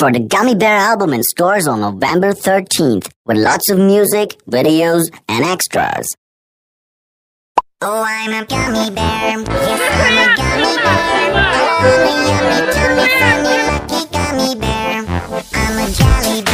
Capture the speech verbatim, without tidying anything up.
for the Gummy Bear album in stores on November thirteenth with lots of music, videos, and extras. Oh, I'm a gummy bear. Yes, I'm a gummy bear. Oh, I'm a yummy, tummy, funny, lucky gummy bear. I'm a jelly bear.